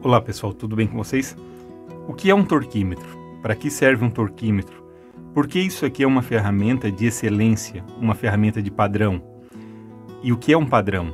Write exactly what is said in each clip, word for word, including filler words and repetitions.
Olá pessoal, tudo bem com vocês? O que é um torquímetro? Para que serve um torquímetro? Por que isso aqui é uma ferramenta de excelência, uma ferramenta de padrão? E o que é um padrão?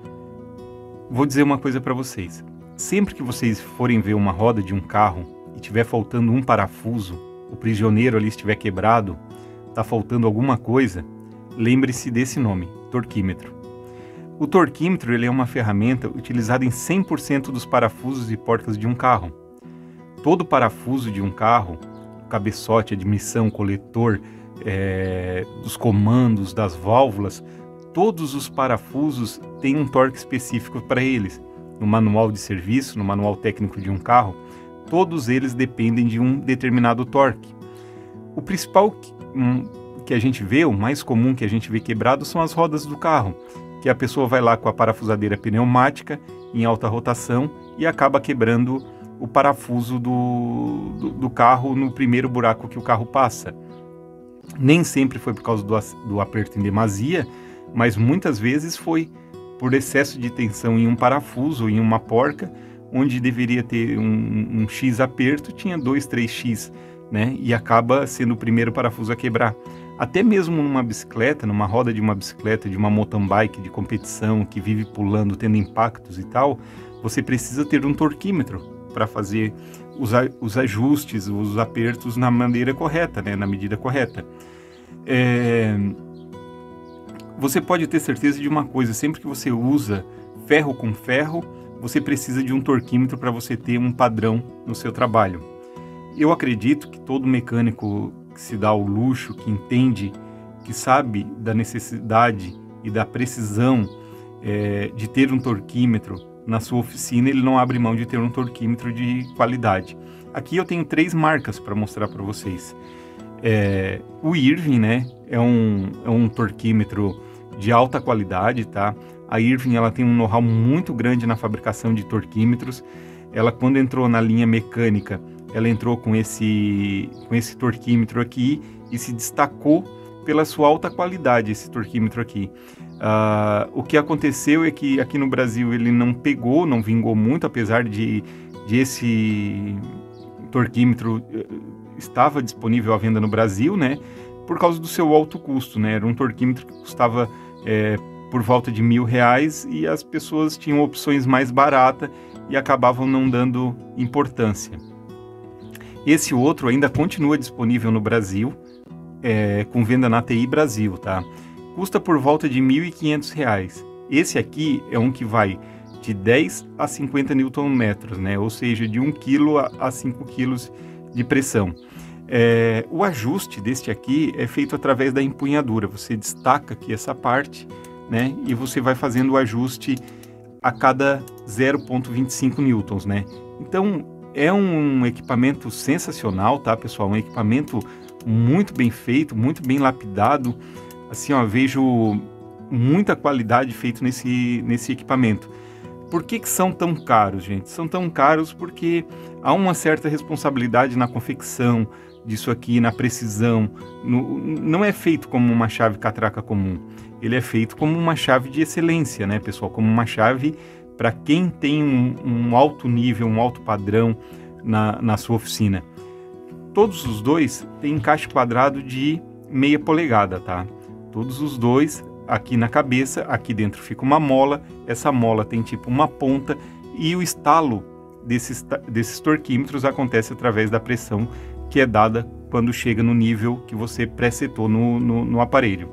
Vou dizer uma coisa para vocês. Sempre que vocês forem ver uma roda de um carro e tiver faltando um parafuso, o prisioneiro ali estiver quebrado, está faltando alguma coisa, lembre-se desse nome, torquímetro. O torquímetro ele é uma ferramenta utilizada em cem por cento dos parafusos e porcas de um carro. Todo parafuso de um carro, cabeçote, admissão, coletor, é, dos comandos, das válvulas, todos os parafusos têm um torque específico para eles. No manual de serviço, no manual técnico de um carro, todos eles dependem de um determinado torque. O principal que, um, que a gente vê, o mais comum que a gente vê quebrado, são as rodas do carro, que a pessoa vai lá com a parafusadeira pneumática em alta rotação e acaba quebrando o parafuso do, do, do carro no primeiro buraco que o carro passa. Nem sempre foi por causa do, do aperto em demasia, mas muitas vezes foi por excesso de tensão em um parafuso, em uma porca, onde deveria ter um, um X aperto, tinha dois, três X, né? E acaba sendo o primeiro parafuso a quebrar. Até mesmo numa bicicleta, numa roda de uma bicicleta, de uma mountain bike de competição, que vive pulando, tendo impactos e tal, você precisa ter um torquímetro para fazer os, os ajustes, os apertos na maneira correta, né? Na medida correta. É... Você pode ter certeza de uma coisa, sempre que você usa ferro com ferro, você precisa de um torquímetro para você ter um padrão no seu trabalho. Eu acredito que todo mecânico que se dá ao luxo, que entende, que sabe da necessidade e da precisão é, de ter um torquímetro na sua oficina, ele não abre mão de ter um torquímetro de qualidade. Aqui eu tenho três marcas para mostrar para vocês. É, o Irving, né, é um, é um torquímetro de alta qualidade, tá? A Irving, ela tem um know-how muito grande na fabricação de torquímetros. Ela, quando entrou na linha mecânica, ela entrou com esse, com esse torquímetro aqui e se destacou pela sua alta qualidade, esse torquímetro aqui. Uh, o que aconteceu é que aqui no Brasil ele não pegou, não vingou muito, apesar de, de esse torquímetro estava disponível à venda no Brasil, né? Por causa do seu alto custo, né? Era um torquímetro que custava é, por volta de mil reais e as pessoas tinham opções mais baratas e acabavam não dando importância. Esse outro ainda continua disponível no Brasil, é, com venda na T I Brasil, tá? Custa por volta de mil e quinhentos reais. Esse aqui é um que vai de dez a cinquenta newton-metros, né? Ou seja, de um quilo a cinco quilos de pressão. É, o ajuste deste aqui é feito através da empunhadura. Você destaca aqui essa parte, né? E você vai fazendo o ajuste a cada zero vírgula vinte e cinco newtons, né? Então, é um equipamento sensacional, tá, pessoal? Um equipamento muito bem feito, muito bem lapidado. Assim, ó, vejo muita qualidade feito nesse, nesse equipamento. Por que que são tão caros, gente? São tão caros porque há uma certa responsabilidade na confecção disso aqui, na precisão. No, não é feito como uma chave catraca comum. Ele é feito como uma chave de excelência, né, pessoal? Como uma chave para quem tem um, um alto nível, um alto padrão na, na sua oficina. Todos os dois têm encaixe quadrado de meia polegada, tá? Todos os dois aqui na cabeça, aqui dentro fica uma mola, essa mola tem tipo uma ponta e o estalo desses, desses torquímetros acontece através da pressão que é dada quando chega no nível que você presetou no, no, no aparelho.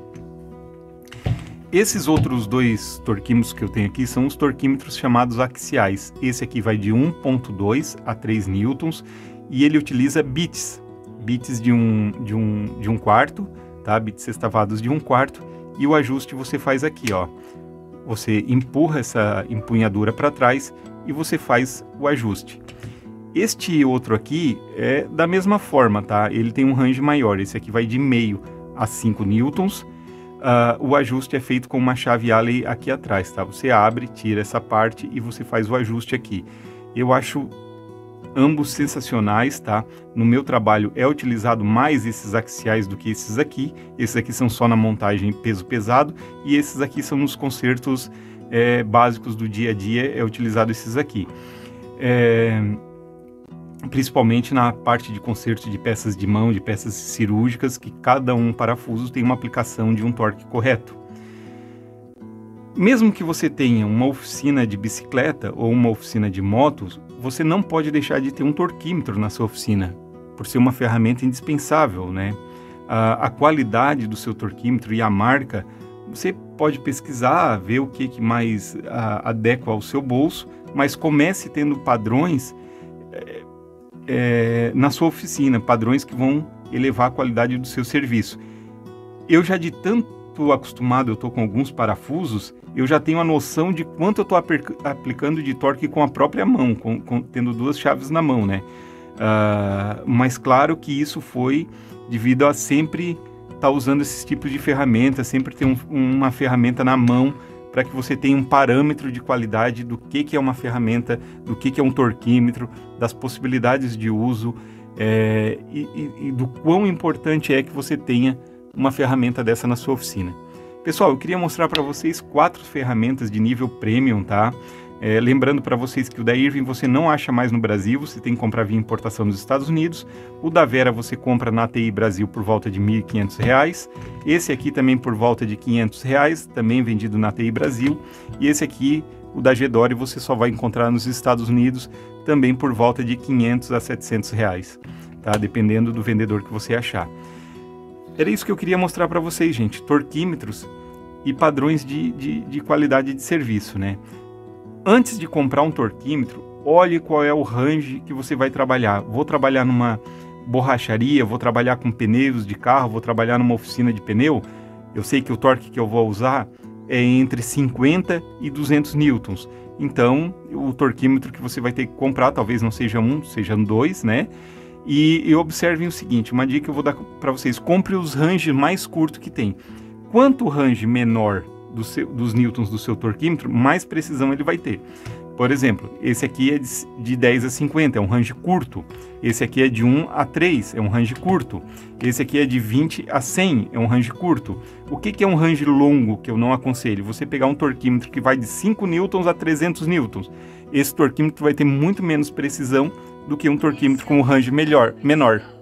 Esses outros dois torquímetros que eu tenho aqui são os torquímetros chamados axiais. Esse aqui vai de um vírgula dois a três newtons e ele utiliza bits, bits de um, de um, de um quarto, tá? Bits sextavados de um quarto, e o ajuste você faz aqui, ó. Você empurra essa empunhadura para trás e você faz o ajuste. Este outro aqui é da mesma forma, tá? Ele tem um range maior, esse aqui vai de meio a cinco newtons. Uh, o ajuste é feito com uma chave Allen aqui atrás, tá? Você abre, tira essa parte e você faz o ajuste aqui. Eu acho ambos sensacionais, tá? No meu trabalho é utilizado mais esses axiais do que esses aqui. Esses aqui são só na montagem peso pesado e esses aqui são nos consertos é, básicos do dia a dia, é utilizado esses aqui. é, principalmente na parte de conserto de peças de mão, de peças cirúrgicas, que cada um parafuso tem uma aplicação de um torque correto. Mesmo que você tenha uma oficina de bicicleta ou uma oficina de motos, você não pode deixar de ter um torquímetro na sua oficina, por ser uma ferramenta indispensável, né? A, a qualidade do seu torquímetro e a marca, você pode pesquisar, ver o que, que mais a, adequa ao seu bolso, mas comece tendo padrões é, é, na sua oficina, padrões que vão elevar a qualidade do seu serviço. Eu já de tanto acostumado, eu estou com alguns parafusos, eu já tenho a noção de quanto eu estou aplicando de torque com a própria mão, com, com, tendo duas chaves na mão, né? Uh, mas claro que isso foi devido a sempre estar tá usando esses tipos de ferramentas, sempre ter um, uma ferramenta na mão para que você tenha um parâmetro de qualidade do que, que é uma ferramenta, do que, que é um torquímetro, das possibilidades de uso é, e, e, e do quão importante é que você tenha uma ferramenta dessa na sua oficina. Pessoal, eu queria mostrar para vocês quatro ferramentas de nível premium, tá? É, lembrando para vocês que o da Irving você não acha mais no Brasil, você tem que comprar via importação nos Estados Unidos. O da Vera você compra na A T I Brasil por volta de mil e quinhentos reais. Esse aqui também por volta de quinhentos reais, também vendido na A T I Brasil. E esse aqui, o da Gedore, você só vai encontrar nos Estados Unidos, também por volta de quinhentos a setecentos reais, tá? Dependendo do vendedor que você achar. Era isso que eu queria mostrar para vocês, gente. Torquímetros e padrões de, de, de qualidade de serviço, né? Antes de comprar um torquímetro, olhe qual é o range que você vai trabalhar. Vou trabalhar numa borracharia, vou trabalhar com pneus de carro, vou trabalhar numa oficina de pneu. Eu sei que o torque que eu vou usar é entre cinquenta e duzentos newtons. Então, o torquímetro que você vai ter que comprar, talvez não seja um, sejam dois, né? E, e observem o seguinte, uma dica que eu vou dar para vocês: compre os ranges mais curtos que tem. Quanto o range menor do seu, dos newtons do seu torquímetro, mais precisão ele vai ter. Por exemplo, esse aqui é de, de dez a cinquenta, é um range curto. Esse aqui é de um a três, é um range curto. Esse aqui é de vinte a cem, é um range curto. O que, que é um range longo que eu não aconselho? Você pegar um torquímetro que vai de cinco newtons a trezentos newtons. Esse torquímetro vai ter muito menos precisão do que um torquímetro com um range melhor, menor.